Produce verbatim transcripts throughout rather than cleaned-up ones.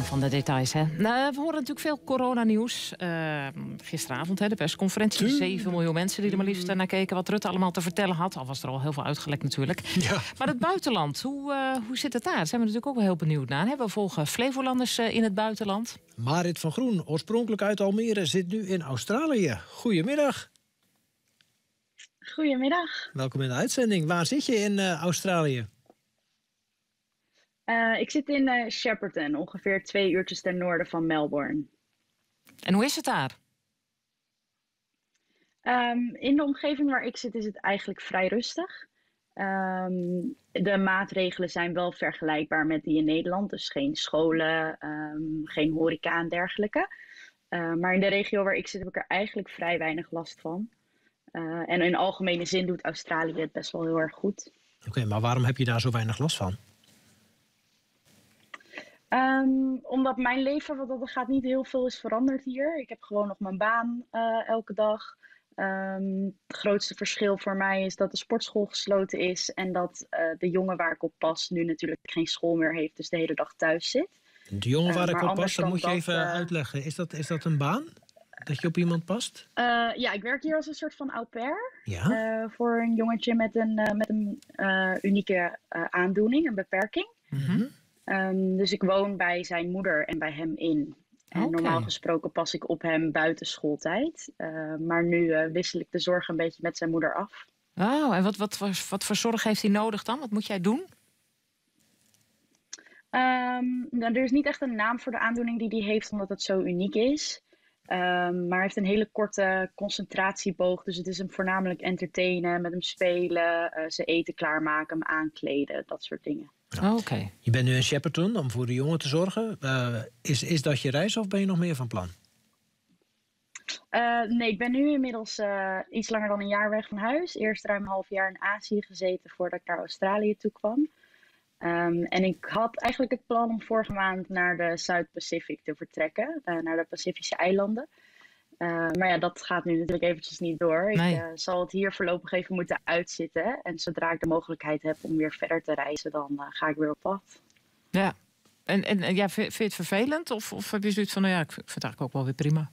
van de details. Hè. Nou, we horen natuurlijk veel coronanieuws. Uh, gisteravond, hè, de persconferentie. zeven miljoen mensen die er maar liefst naar keken wat Rutte allemaal te vertellen had. Al was er al heel veel uitgelekt natuurlijk. Ja. Maar het buitenland, hoe, uh, hoe zit het daar? Daar zijn we natuurlijk ook wel heel benieuwd naar. Hè. We volgen Flevolanders uh, in het buitenland. Marit van Groen, oorspronkelijk uit Almere, zit nu in Australië. Goedemiddag. Goedemiddag. Welkom in de uitzending. Waar zit je in uh, Australië? Uh, ik zit in uh, Shepparton, ongeveer twee uurtjes ten noorden van Melbourne. En hoe is het daar? Um, in de omgeving waar ik zit is het eigenlijk vrij rustig. Um, de maatregelen zijn wel vergelijkbaar met die in Nederland. Dus geen scholen, um, geen horeca en dergelijke. Uh, maar in de regio waar ik zit heb ik er eigenlijk vrij weinig last van. Uh, en in algemene zin doet Australië het best wel heel erg goed. Oké, okay, maar waarom heb je daar zo weinig last van? Um, omdat mijn leven, wat dat gaat, niet heel veel is veranderd hier. Ik heb gewoon nog mijn baan uh, elke dag. Um, het grootste verschil voor mij is dat de sportschool gesloten is. En dat uh, de jongen waar ik op pas nu natuurlijk geen school meer heeft. Dus de hele dag thuis zit. De jongen waar uh, ik op pas, dat moet je dat, even uh, uitleggen. Is dat, is dat een baan? Dat je op iemand past? Uh, ja, ik werk hier als een soort van au pair. Ja? Uh, voor een jongetje met een, uh, met een uh, unieke uh, aandoening, een beperking. Mm-hmm. Um, dus ik woon bij zijn moeder en bij hem in. En okay. normaal gesproken pas ik op hem buiten schooltijd. Uh, maar nu uh, wissel ik de zorg een beetje met zijn moeder af. Oh, en wat, wat, wat, wat voor zorg heeft hij nodig dan? Wat moet jij doen? Um, nou, er is niet echt een naam voor de aandoening die hij heeft, omdat het zo uniek is. Um, maar hij heeft een hele korte concentratieboog. Dus het is hem voornamelijk entertainen, met hem spelen, uh, zijn eten klaarmaken, hem aankleden, dat soort dingen. Ja. Oh, okay. Je bent nu in Shepparton om voor de jongen te zorgen. Uh, is, is dat je reis of ben je nog meer van plan? Uh, nee, ik ben nu inmiddels uh, iets langer dan een jaar weg van huis. Eerst ruim een half jaar in Azië gezeten voordat ik naar Australië toe kwam. Um, en ik had eigenlijk het plan om vorige maand naar de Zuid-Pacific te vertrekken. Uh, naar de Pacifische eilanden. Uh, maar ja, dat gaat nu natuurlijk eventjes niet door. Nee. Ik uh, zal het hier voorlopig even moeten uitzitten. En zodra ik de mogelijkheid heb om weer verder te reizen, dan uh, ga ik weer op pad. Ja, en, en ja, vind je het vervelend? Of, of heb je zoiets van, nou ja, ik vind het eigenlijk ook wel weer prima?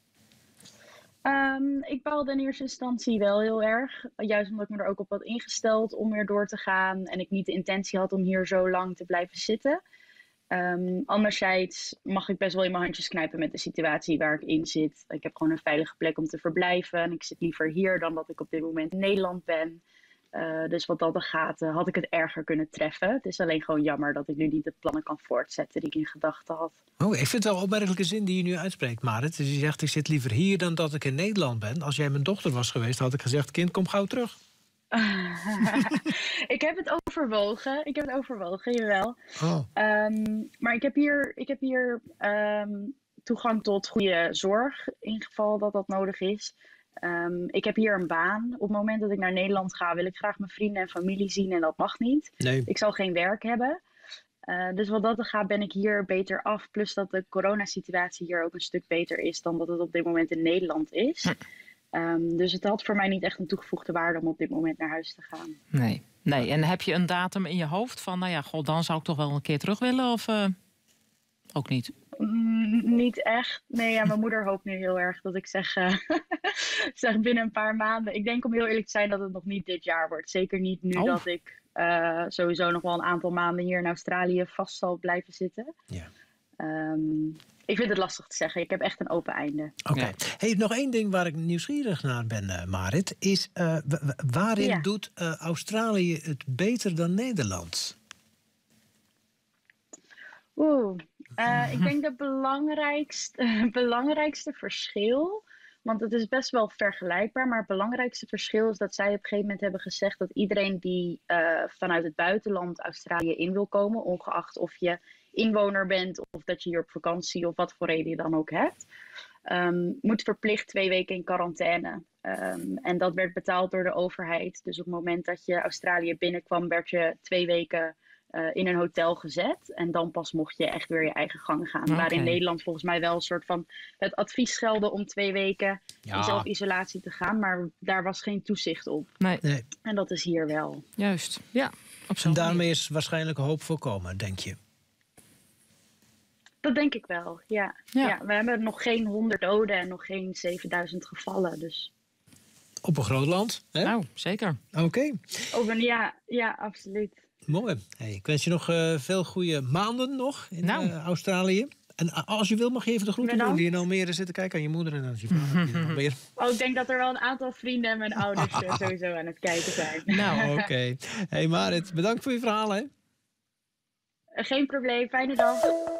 Um, ik baalde in eerste instantie wel heel erg. Juist omdat ik me er ook op had ingesteld om weer door te gaan. En ik niet de intentie had om hier zo lang te blijven zitten. Um, anderzijds mag ik best wel in mijn handjes knijpen met de situatie waar ik in zit. Ik heb gewoon een veilige plek om te verblijven. En ik zit liever hier dan dat ik op dit moment in Nederland ben. Uh, dus wat dat er gaat, uh, had ik het erger kunnen treffen. Het is alleen gewoon jammer dat ik nu niet de plannen kan voortzetten die ik in gedachten had. Oh, ik vind het wel een opmerkelijke zin die je nu uitspreekt, Marit. Dus je zegt, ik zit liever hier dan dat ik in Nederland ben. Als jij mijn dochter was geweest, had ik gezegd, kind, kom gauw terug. Ik heb het overwogen. Ik heb het overwogen, jawel. Oh. Um, maar ik heb hier, ik heb hier um, toegang tot goede zorg, in geval dat dat nodig is. Um, ik heb hier een baan. Op het moment dat ik naar Nederland ga, wil ik graag mijn vrienden en familie zien en dat mag niet. Nee. Ik zal geen werk hebben. Uh, dus wat dat er gaat, ben ik hier beter af. Plus dat de coronasituatie hier ook een stuk beter is dan dat het op dit moment in Nederland is. Hm. Um, dus het had voor mij niet echt een toegevoegde waarde om op dit moment naar huis te gaan. Nee. Nee. En heb je een datum in je hoofd van, nou ja, god, dan zou ik toch wel een keer terug willen of uh, ook niet? Mm, niet echt. Nee, ja, mijn moeder hoopt nu heel erg dat ik zeg, uh, zeg binnen een paar maanden. Ik denk om heel eerlijk te zijn dat het nog niet dit jaar wordt. Zeker niet nu oh. dat ik uh, sowieso nog wel een aantal maanden hier in Australië vast zal blijven zitten. Ja. Um, ik vind het lastig te zeggen. Ik heb echt een open einde. Oké. Okay. Ja. Hey, nog één ding waar ik nieuwsgierig naar ben, uh, Marit. Is uh, w- waarin ja. doet uh, Australië het beter dan Nederland? Oeh. Uh, ik denk het belangrijkste, uh, belangrijkste verschil, want het is best wel vergelijkbaar, maar het belangrijkste verschil is dat zij op een gegeven moment hebben gezegd dat iedereen die uh, vanuit het buitenland Australië in wil komen, ongeacht of je inwoner bent of dat je hier op vakantie of wat voor reden je dan ook hebt, um, moet verplicht twee weken in quarantaine. Um, en dat werd betaald door de overheid. Dus op het moment dat je Australië binnenkwam, werd je twee weken Uh, in een hotel gezet. En dan pas mocht je echt weer je eigen gang gaan. Okay. Waar in Nederland volgens mij wel een soort van het advies gelde om twee weken ja. in zelfisolatie te gaan. Maar daar was geen toezicht op. Nee. Nee. En dat is hier wel. Juist, ja. En daarmee is waarschijnlijk hoop voorkomen, denk je? Dat denk ik wel, ja. Ja. ja. We hebben nog geen honderd doden en nog geen zevenduizend gevallen. Dus. Op een groot land, hè? Nou, zeker. Oké, okay. Op een, ja, ja, absoluut. Mooi. Hey, ik wens je nog uh, veel goede maanden nog in nou. uh, Australië. En als je wil mag je even de groeten doen die in Almere zitten kijken aan je moeder en dan je vader. Weer. Oh, ik denk dat er wel een aantal vrienden en mijn ouders sowieso aan het kijken zijn. Nou, oké. Okay. Hey Marit, bedankt voor je verhaal, hè? Geen probleem, fijne dag.